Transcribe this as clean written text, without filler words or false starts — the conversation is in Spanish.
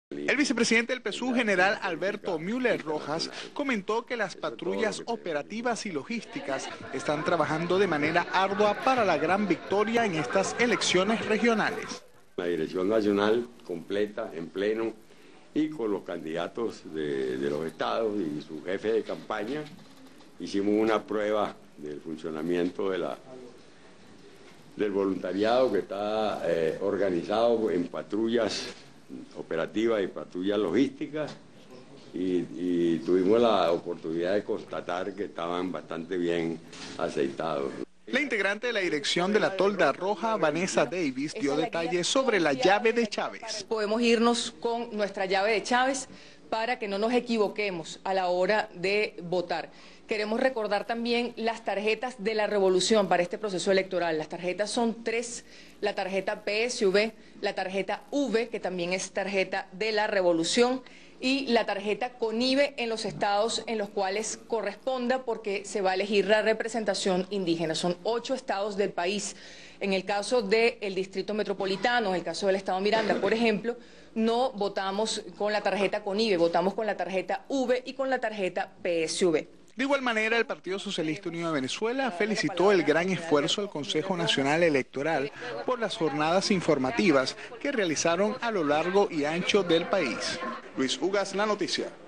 El vicepresidente del PSUV, general Alberto Müller Rojas, comentó que las patrullas operativas y logísticas están trabajando de manera ardua para la gran victoria en estas elecciones regionales. La dirección nacional completa, en pleno, y con los candidatos de los estados y su jefe de campaña, hicimos una prueba del funcionamiento del voluntariado que está organizado en patrullas operativas y patrullas logísticas y tuvimos la oportunidad de constatar que estaban bastante bien aceitados. La integrante de la dirección de la Tolda Roja, Vanessa Davis, dio detalles sobre la llave de Chávez. Podemos irnos con nuestra llave de Chávez para que no nos equivoquemos a la hora de votar. Queremos recordar también las tarjetas de la revolución para este proceso electoral. Las tarjetas son 3, la tarjeta PSV, la tarjeta V, que también es tarjeta de la revolución, y la tarjeta CONIVE en los estados en los cuales corresponda, porque se va a elegir la representación indígena. Son 8 estados del país. En el caso del Distrito Metropolitano, en el caso del estado Miranda, por ejemplo, no votamos con la tarjeta CONIVE, votamos con la tarjeta V y con la tarjeta PSV. De igual manera, el Partido Socialista Unido de Venezuela felicitó el gran esfuerzo del Consejo Nacional Electoral por las jornadas informativas que realizaron a lo largo y ancho del país. Luis Ugas, La Noticia.